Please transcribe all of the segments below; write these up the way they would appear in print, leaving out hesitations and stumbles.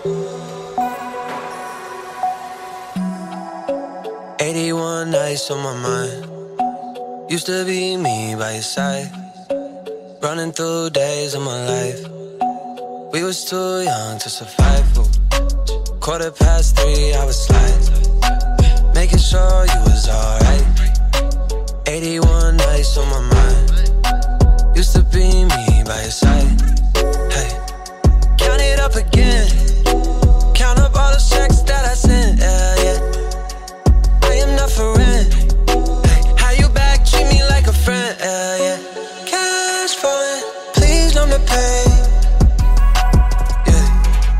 81 nights on my mind. Used to be me by your side, running through days of my life. We was too young to survive. 3:15, I was slide, making sure you was alright. 81 nights on my mind. Used to be me by your side. Hey, count it up again. Count up all the checks that I sent. Yeah, yeah. I am not for rent. Hey, how you back? Treat me like a friend. Yeah, yeah. Cash flowing, please numb the pain. Yeah.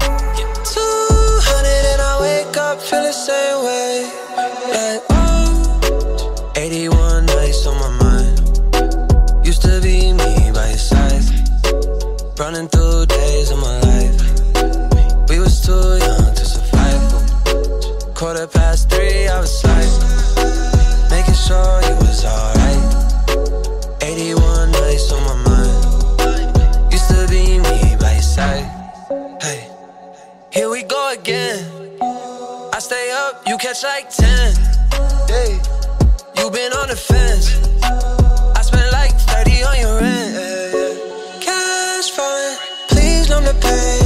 200 and I wake up, feel the same way. Like, oh, 81 nights on my mind. Used to be me by your side, running through days of my life. We was too young to survive. 3:15, I was like, making sure you was alright. 81 nights on my mind. Used to be me by your side. Hey, here we go again. I stay up, you catch like 10. Hey, you been on the fence. I spent like 30 on your rent. Cash falling, please numb the pain.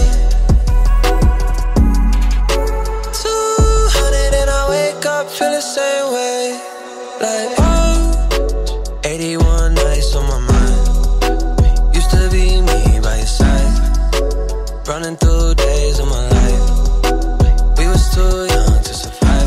200 and I wake up, feel the same way. Like, oh, 81 nights on my mind. Used to be me by your side, running through days of my life. We was too young to survive.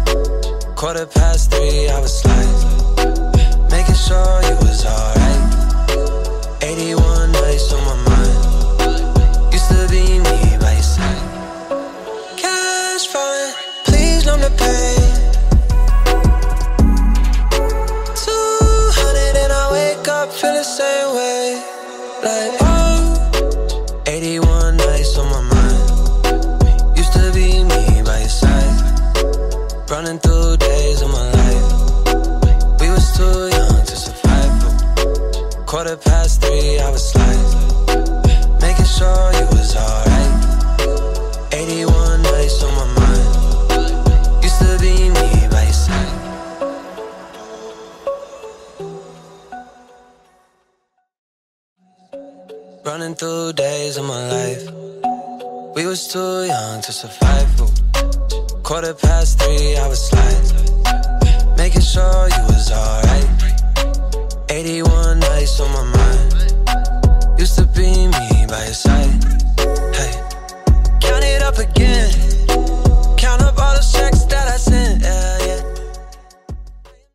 3:15, I was slide, making sure you was alright. 81 nights on my mind. Used to be me by your side. Cash falling, please numb the pain. 200 and I wake up, feel the same way. Like, oh, 81 nights on my mind. Used to be me by your side, running through days of my life. We was too young to survive. 3:15, I was slide, making sure you was alright. 81 nights on my mind. Used to be me by your side. Running through days of my life. We was too young to survive. 3:15, I was slide, making sure you was alright. 81 nights on my mind. Used to be me by your side. Hey, count it up again.